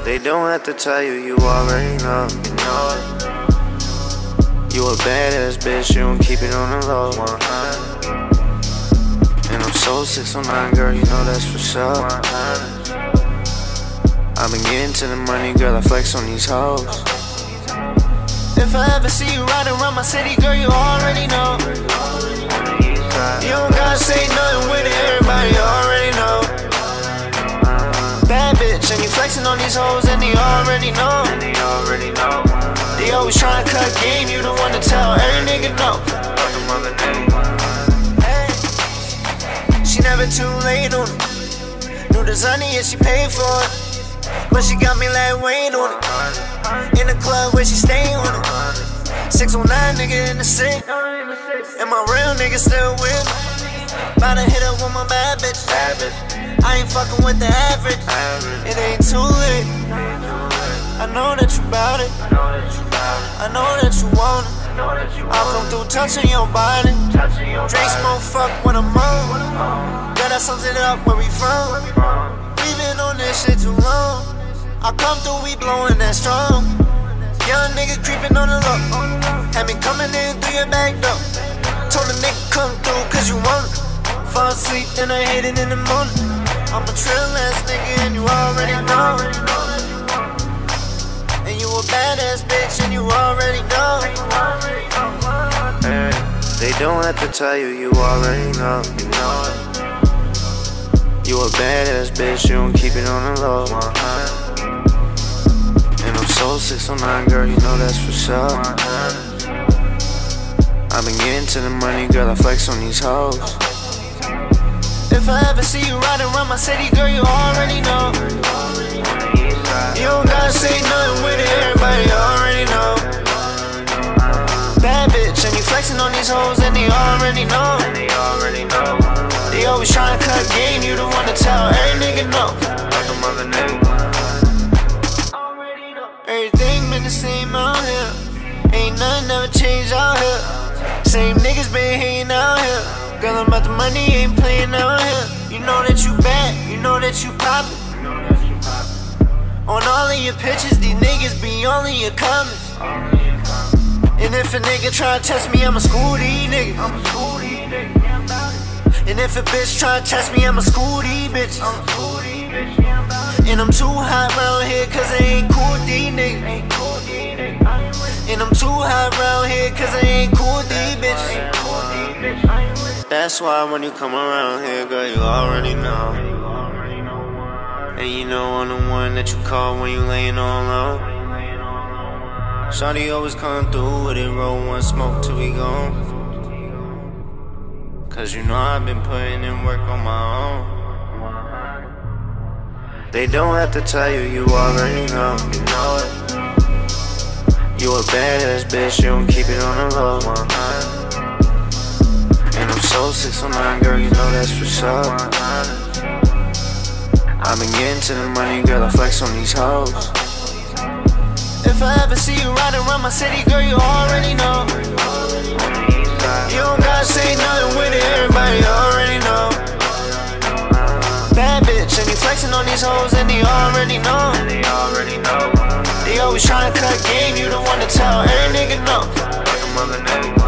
They don't have to tell you, you already know. You a badass bitch, you don't keep it on the low. And I'm so 609, girl, you know that's for sure. I've been getting to the money, girl, I flex on these hoes. If I ever see you riding around my city, girl, you already know. You don't gotta say nothing with it, everybody already know. Bad bitch, and you flexing on these hoes, and they already know. They always tryna cut game, you the one to tell every nigga no. Hey, she never too late on it. New designer, yeah, she paid for it. But she got me like weight on it. In the club where she stay on it. 609 nigga in the sink. And my real nigga still with me. Bout to hit up with my bad bitch. I ain't fucking with the average. It ain't too late. I know that you bout it. I know that you want it. I'll come through touching your body. Drink, smoke, fuck when I'm on. Gotta sums it up where we from. We been on this shit too long. I come through, we blowing that strong. Young nigga creeping on the low. Had me coming in through your back door. Told the nigga come through cause you want it. Fall asleep and I hit it in the morning. I'm a trill ass nigga and you already know. And you a badass bitch and you already know. Hey, they don't have to tell you, you already know. You a badass bitch, you don't keep it on the low. And I'm so 609, girl, you know that's for sure. I've been getting to the money, girl, I flex on these hoes. If I ever see you riding around my city, girl, you already know. You don't gotta say nothing with it, everybody already know. Bad bitch, and you flexing on these hoes, and they already know. They always tryna cut game, you the one to tell every nigga no. Everything been the same out here. Ain't nothing ever changed out here. Same niggas been hating out here. Girl, I'm about the money, ain't playing out here. You know that you bad, you know that you poppin'. On all of your pictures, these niggas be only your comments. And if a nigga try to test me, I'ma school these niggas. And if a bitch try to test me, I'ma school these bitches. And I'm too hot round here cause I ain't cool with these niggas. And I'm too hot round here cause I ain't cool with these bitches. That's why when you come around here, girl, you already know. And you know I'm the one that you call when you layin' on low. Shawty always come through with it, roll one smoke till we gone. Cause you know I've been putting in work on my own. They don't have to tell you, you already know. You a badass bitch, you don't keep it on the low. And I'm so 609, girl, you know that's for sure. I've been getting to the money, girl, I flex on these hoes. If I ever see you riding around my city, girl, you already know. You don't gotta say nothing with it, everybody already know. Bad bitch, and you flexing on these hoes, and they already know. They always tryna cut game, you the one to tell every nigga no.